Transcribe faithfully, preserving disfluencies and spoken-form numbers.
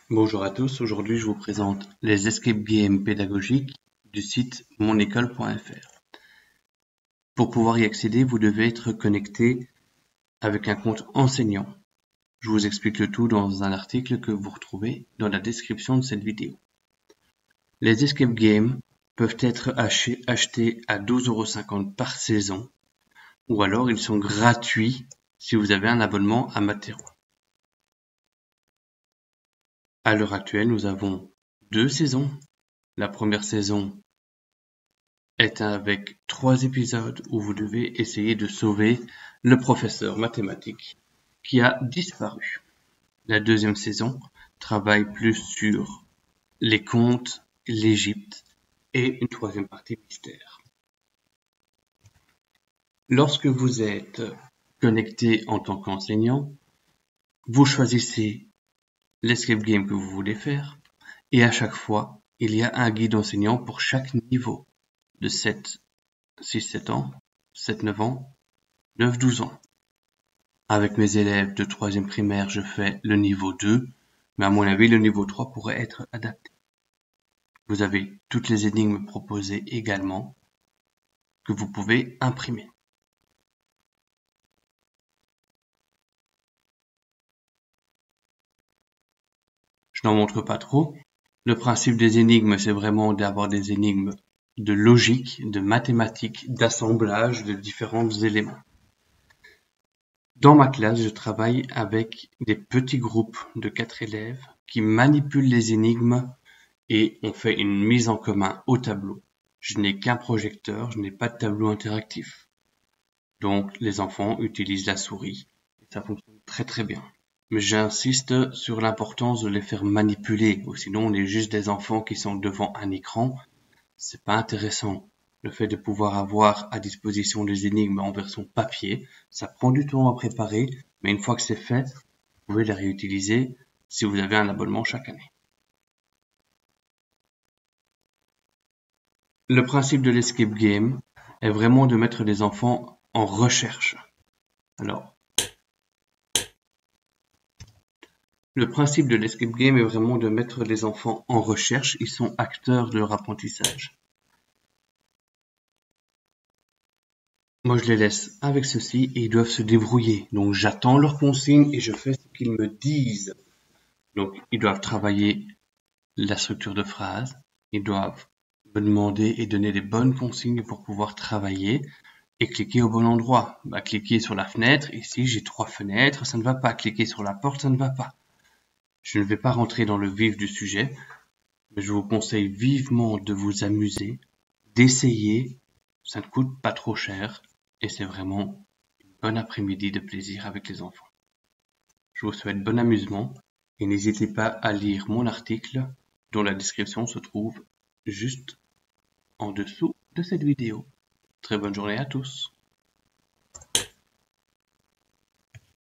Bonjour à tous, aujourd'hui je vous présente les escape games pédagogiques du site mon école point f r. Pour pouvoir y accéder, vous devez être connecté avec un compte enseignant. Je vous explique le tout dans un article que vous retrouvez dans la description de cette vidéo. Les escape games peuvent être achetés à douze euros cinquante par saison, ou alors ils sont gratuits si vous avez un abonnement à Matero. À l'heure actuelle, nous avons deux saisons. La première saison est avec trois épisodes où vous devez essayer de sauver le professeur mathématique qui a disparu. La deuxième saison travaille plus sur les contes, l'Égypte et une troisième partie mystère. Lorsque vous êtes connecté en tant qu'enseignant, vous choisissez l'escape game que vous voulez faire et à chaque fois, il y a un guide enseignant pour chaque niveau de sept, six, sept ans, sept, neuf ans, neuf, douze ans. Avec mes élèves de troisième primaire, je fais le niveau deux, mais à mon avis, le niveau trois pourrait être adapté. Vous avez toutes les énigmes proposées également que vous pouvez imprimer. Je n'en montre pas trop. Le principe des énigmes, c'est vraiment d'avoir des énigmes de logique, de mathématiques, d'assemblage de différents éléments. Dans ma classe, je travaille avec des petits groupes de quatre élèves qui manipulent les énigmes et on fait une mise en commun au tableau. Je n'ai qu'un projecteur, je n'ai pas de tableau interactif. Donc les enfants utilisent la souris et ça fonctionne très très bien. Mais j'insiste sur l'importance de les faire manipuler, ou sinon on est juste des enfants qui sont devant un écran. C'est pas intéressant. Le fait de pouvoir avoir à disposition les énigmes en version papier, ça prend du temps à préparer, mais une fois que c'est fait, vous pouvez les réutiliser si vous avez un abonnement chaque année. Le principe de l'escape game est vraiment de mettre les enfants en recherche. Alors, le principe de l'escape game est vraiment de mettre les enfants en recherche. Ils sont acteurs de leur apprentissage. Moi, je les laisse avec ceci et ils doivent se débrouiller. Donc, j'attends leurs consignes et je fais ce qu'ils me disent. Donc, ils doivent travailler la structure de phrase. Ils doivent me demander et donner les bonnes consignes pour pouvoir travailler et cliquer au bon endroit. Bah, cliquer sur la fenêtre. Ici, j'ai trois fenêtres. Ça ne va pas. Cliquer sur la porte, ça ne va pas. Je ne vais pas rentrer dans le vif du sujet, mais je vous conseille vivement de vous amuser, d'essayer. Ça ne coûte pas trop cher et c'est vraiment une bonne après-midi de plaisir avec les enfants. Je vous souhaite bon amusement et n'hésitez pas à lire mon article dont la description se trouve juste en dessous de cette vidéo. Très bonne journée à tous.